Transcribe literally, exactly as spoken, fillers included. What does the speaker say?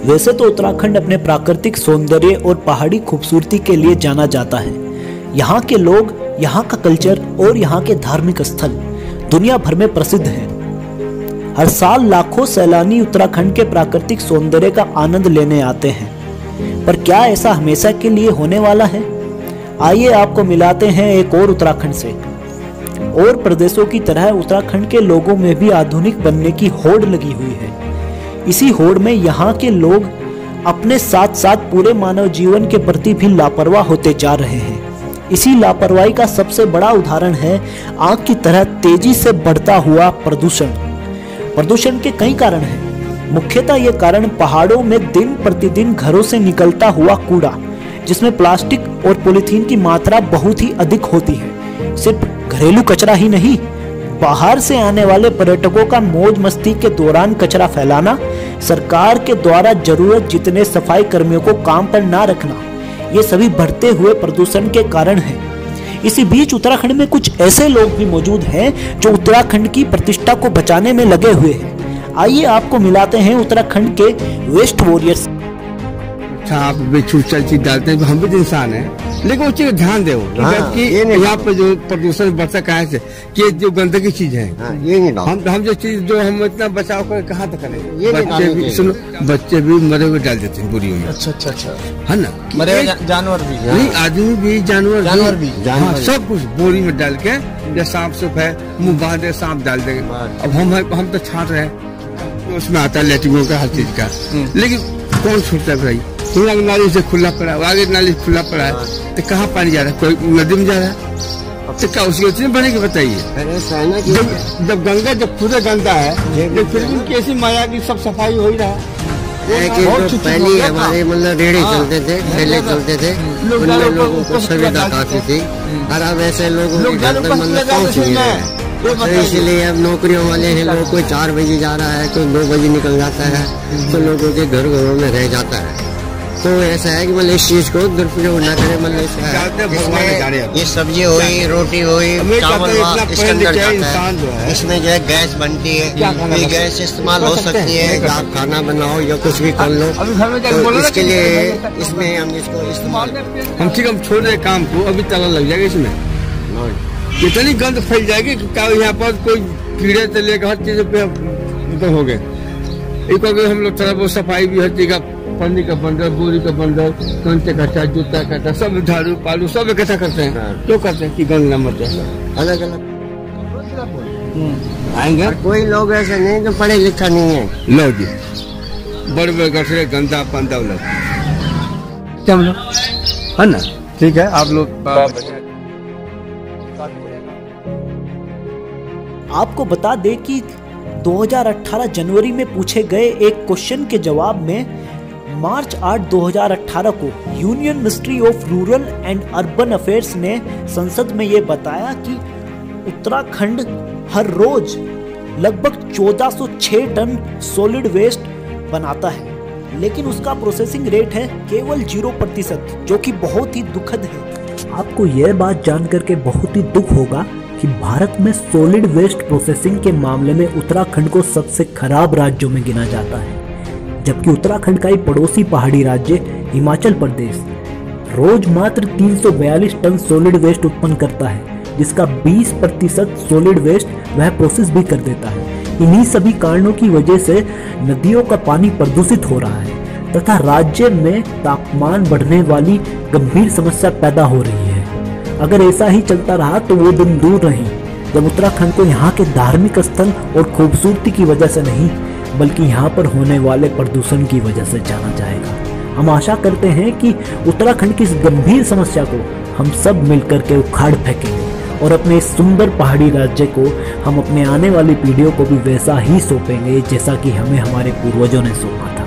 वैसे तो उत्तराखंड अपने प्राकृतिक सौंदर्य और पहाड़ी खूबसूरती के लिए जाना जाता है। यहाँ के लोग, यहाँ का कल्चर और यहाँ के धार्मिक स्थल दुनिया भर में प्रसिद्ध हैं। हर साल लाखों सैलानी उत्तराखंड के प्राकृतिक सौंदर्य का आनंद लेने आते हैं, पर क्या ऐसा हमेशा के लिए होने वाला है? आइए आपको मिलाते हैं एक और उत्तराखंड से। और प्रदेशों की तरह उत्तराखंड के लोगों में भी आधुनिक बनने की होड़ लगी हुई है। इसी होड़ में यहाँ के लोग अपने साथ साथ पूरे मानव जीवन के प्रति भी लापरवाह होते जा रहे हैं। इसी लापरवाही का सबसे बड़ा उदाहरण है आग की तरह तेजी से बढ़ता हुआ प्रदूषण। प्रदूषण के कई कारण हैं। मुख्यतः ये कारण पहाड़ों में दिन प्रतिदिन घरों से निकलता हुआ कूड़ा, जिसमें प्लास्टिक और पॉलीथीन की मात्रा बहुत ही अधिक होती है। सिर्फ घरेलू कचरा ही नहीं, बाहर से आने वाले पर्यटकों का मौज मस्ती के दौरान कचरा फैलाना, सरकार के द्वारा जरूरत जितने सफाई कर्मियों को काम पर ना रखना, ये सभी बढ़ते हुए प्रदूषण के कारण है। इसी बीच उत्तराखंड में कुछ ऐसे लोग भी मौजूद हैं जो उत्तराखंड की प्रतिष्ठा को बचाने में लगे हुए हैं। आइए आपको मिलाते हैं उत्तराखंड के वेस्ट वॉरियर्स। आप चीज डालते हैं, हम भी तो इंसान है, लेकिन उस चीज ध्यान दो कि यहाँ पे जो प्रदूषण बढ़ता कहाँ से, कि जो गंदगी चीज है, हाँ, ये नहीं हम हम जो चीज जो हम इतना बचाव कर कहाँ तक करें। ये बच्चे भी सुनो, बच्चे भी मरे हुए डाल देते हैं बोरियों में। अच्छा अच्छा अच्छा, है ना, मरे हुए जानवर भी नहीं, आदमी भी, जानवर जानवर भी, सब कुछ बोरी में डाल के, जैसे सांप सुप है, मुँह बांधे सांप डाल देंगे। अब हम हम तो छाट रहे हैं, उसमें आता है लेटरिंगों का, हर चीज का, लेकिन कौन छूटता है भाई? नाली से खुला पड़ा है, आगे नाली खुला पड़ा है, तो कहाँ पानी जा रहा है? कोई नदी में जा रहा है, तो क्या उसकी उतनी बनेगी बताइए? जब, जब गंगा जब पूरा गंदा है, तो फिर भी कैसी माया की सब सफाई हो ही रहा है। तो पहले हमारे मतलब रेड़े चलते थे, ठेले चलते थे, उनमें लोगों को सुविधा काफी थी, और अब ऐसे लोगों के घर में मतलब पहुँच नहीं रहा है। तो इसलिए अब नौकरियों वाले हैं लोग, कोई चार बजे जा रहा है, कोई दो बजे निकल जाता है, तो लोगों के घर घरों में रह जाता है। तो ऐसा है कि मतलब इस चीज को दुरुपयोग न करें। मतलब ये सब्जी हुई, रोटी हुई, चावल इसके अंदर जाता है, इसमें जो है गैस बनती है, ये गैस इस्तेमाल हो सकती है, आप खाना बनाओ या कुछ भी कर लो, तो इसके लिए इसमें हम इसको इस्तेमाल हम ठीक हम छोड़ रहे काम को, अभी ताला लग जाएगा इसमें, इतनी गंद फैल जाएगी कि क्या यहाँ पर कोई कीड़े से लेकर हर चीज पे हो गए। एक हम लोग थोड़ा बहुत सफाई भी हर चीज का, पन्नी का बंडल, बोरी का बंडल, कंचे का, जूता का, सब झाड़ू पालू सब इकट्ठा करते हैं। क्यों करते हैं कि गंद न मच जाए? अलग अलग आएंगे। कोई लोग ऐसे नहीं जो पढ़े लिखा नहीं है। लो जी, बड़े बड़े गठरे गंदा पंदा लोग, है ना, ठीक है। आप लोग आपको बता दें कि दो हज़ार अठारह जनवरी में पूछे गए एक क्वेश्चन के जवाब में मार्च आठ दो हज़ार अठारह को union ministry of rural and urban affairs ने संसद में ये बताया कि उत्तराखंड हर रोज लगभग चौदह सौ छह टन सॉलिड वेस्ट बनाता है, लेकिन उसका प्रोसेसिंग रेट है केवल जीरो प्रतिशत, जो कि बहुत ही दुखद है। आपको यह बात जानकर के बहुत ही दुख होगा कि भारत में सॉलिड वेस्ट प्रोसेसिंग के मामले में उत्तराखंड को सबसे खराब राज्यों में गिना जाता है, जबकि उत्तराखंड का ही पड़ोसी पहाड़ी राज्य हिमाचल प्रदेश रोज मात्र तीन सौ बयालीस टन सॉलिड वेस्ट उत्पन्न करता है, जिसका बीस प्रतिशत सॉलिड वेस्ट वह प्रोसेस भी कर देता है। इन्हीं सभी कारणों की वजह से नदियों का पानी प्रदूषित हो रहा है तथा राज्य में तापमान बढ़ने वाली गंभीर समस्या पैदा हो रही है। अगर ऐसा ही चलता रहा तो वो दिन दूर नहीं जब उत्तराखंड को यहाँ के धार्मिक स्थल और खूबसूरती की वजह से नहीं, बल्कि यहाँ पर होने वाले प्रदूषण की वजह से जाना जाएगा। हम आशा करते हैं कि उत्तराखंड की इस गंभीर समस्या को हम सब मिलकर के उखाड़ फेंकेंगे और अपने इस सुंदर पहाड़ी राज्य को हम अपने आने वाली पीढ़ियों को भी वैसा ही सौंपेंगे जैसा कि हमें हमारे पूर्वजों ने सौंपा था।